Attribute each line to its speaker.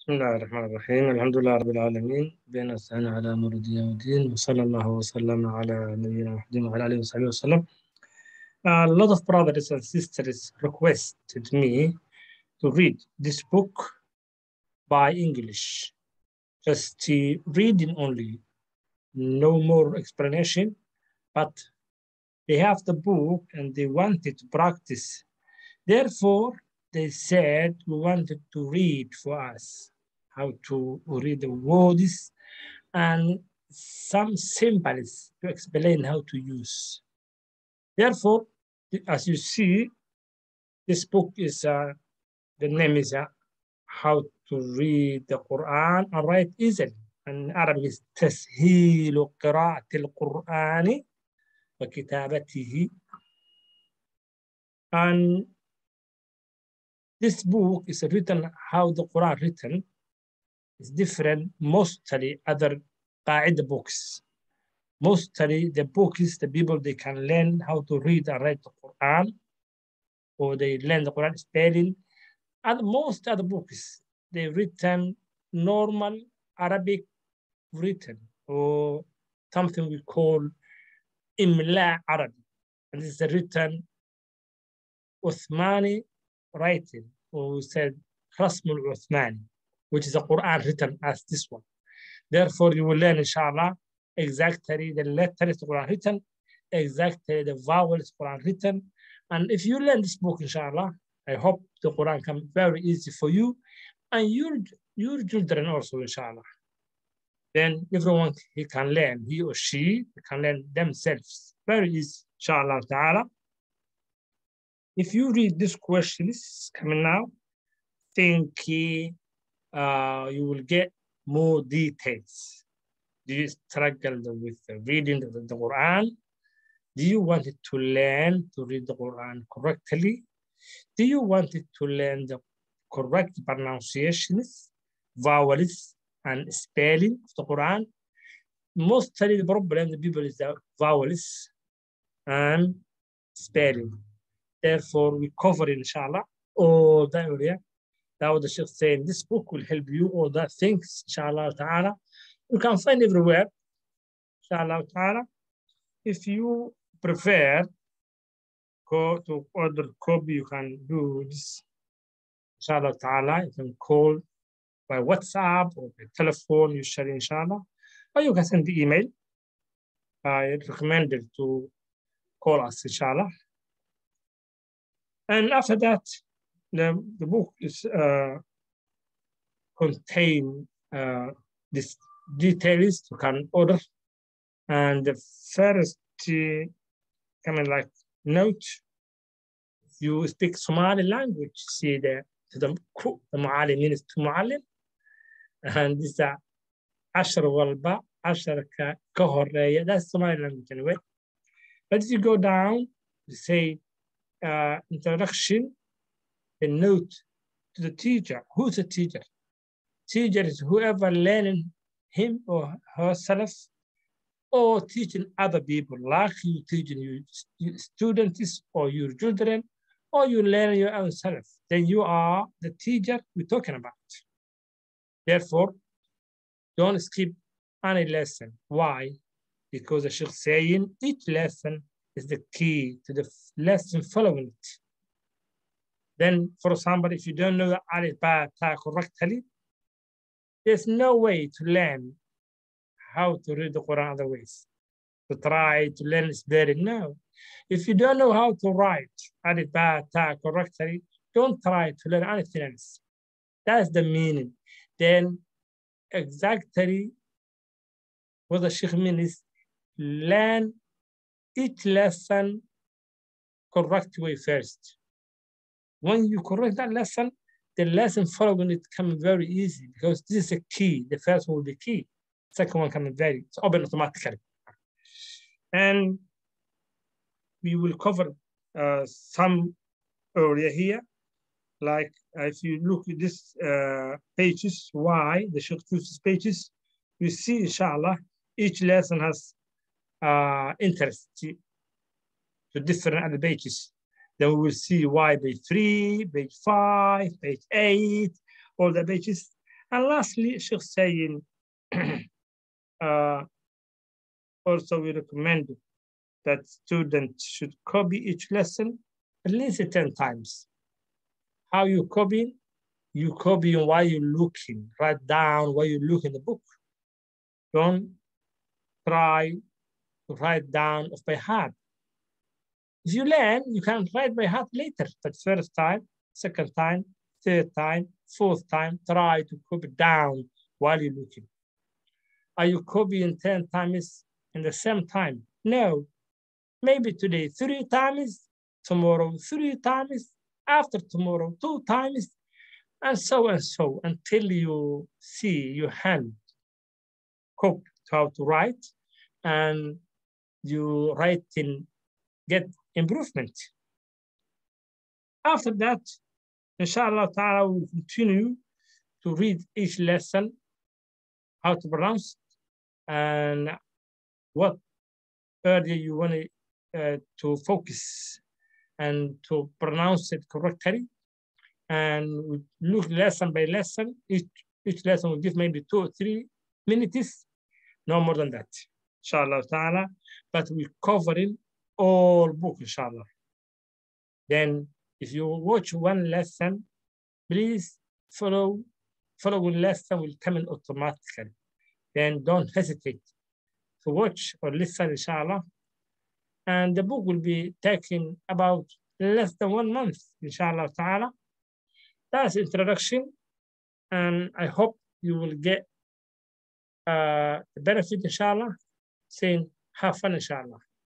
Speaker 1: بسم الله الرحمن الرحيم. الحمد لله رب العالمين، بين نستعين على أمر الدنيا والدين، وصلى الله وسلم على نبينا محمد وعلى آله وصحبه وسلم. A lot of brothers and sisters requested me to read this book by English, just reading only, no more explanation, but they have the book and they wanted to practice. Therefore, they said we wanted to read for us how to read the words and some symbols to explain how to use. Therefore, as you see, this book is the name is how to read the Quran and write easily. And Arabic is تسهيل قراءة القرآن وكتابته. And this book is written how the Quran written is different mostly other Qaida books. Mostly the books, the people, they can learn how to read and write the Quran, or they learn the Quran spelling. And most other books, they written normal Arabic written, or something we call Imla Arabic. And this is written Uthmani writing, or we said Rasmul Uthmani, which is a Quran written as this one. Therefore, you will learn, inshallah, exactly the letters Quran written, exactly the vowels Quran written. And if you learn this book, inshallah, I hope the Quran can very easy for you and your children also, inshallah. Then everyone he can learn, he or she can learn themselves. Very easy, inshallah ta'ala. If you read these questions coming now, think you will get more details. Do you struggle with reading the Quran? Do you want to learn to read the Quran correctly? Do you want to learn the correct pronunciations, vowels, and spelling of the Quran? Mostly the problem the people is the vowels and spelling. Therefore, we cover, inshallah, all that area. That was the Sheikh saying, this book will help you all that things, inshallah ta'ala. You can find everywhere, inshallah ta'ala. If you prefer go to order copy, you can do this, inshallah ta'ala. You can call by WhatsApp or by telephone, usually, inshallah. Or you can send the email. I recommend it to call us, inshallah. And after that, the book is contain these details you can order. And the first kind of like note, if you speak Somali language, see the Mu'allim means to Mu'allim. And this is Ashar walba, Ashar kahorreya, that's Somali language anyway. But if you go down, you say introduction, a note to the teacher. Who's the teacher? Teacher is whoever learning him or herself, or teaching other people, like you teaching your students or your children, or you learn your own self. Then you are the teacher we're talking about. Therefore, don't skip any lesson. Why? Because the Sheikh saying each lesson is the key to the lesson following it. Then, for example, if you don't know the alif ba ta correctly, there's no way to learn how to read the Quran other ways. To try to learn spelling, no. If you don't know how to write alif ba ta correctly, don't try to learn anything else. That's the meaning. Then exactly what the Sheikh means is learn each lesson correct way first. When you correct that lesson, the lesson following it comes very easy because this is a key. The first one will be key. Second one comes it's open automatically. And we will cover some area here. Like if you look at this pages, why the Sheikh chooses pages, you see, inshallah, each lesson has interest to different other pages. Then we will see why page 3, page 5, page 8, all the pages. And lastly, Sheikh saying, also we recommend that students should copy each lesson at least 10 times. How you copy? You copy while you're looking. Write down while you look in the book. Don't try to write down off by heart. If you learn, you can write by heart later, but first time, second time, third time, fourth time, try to copy down while you're looking. Are you copying 10 times in the same time? No. Maybe today 3 times, tomorrow 3 times, after tomorrow 2 times, and so until you see your hand cooked how to write and you writing get improvement. After that, inshallah ta'ala, we'll continue to read each lesson, how to pronounce, and what area you want to focus and to pronounce it correctly. And we look lesson by lesson. Each lesson will give maybe 2 or 3 minutes, no more than that, inshallah ta'ala. But we're covering all book, inshallah. Then if you watch one lesson, please following lesson will come in automatically. Then don't hesitate to watch or listen, inshallah. And the book will be taking about less than 1 month, inshallah ta'ala. That's introduction. And I hope you will get the benefit, inshallah. Saying have fun, inshallah.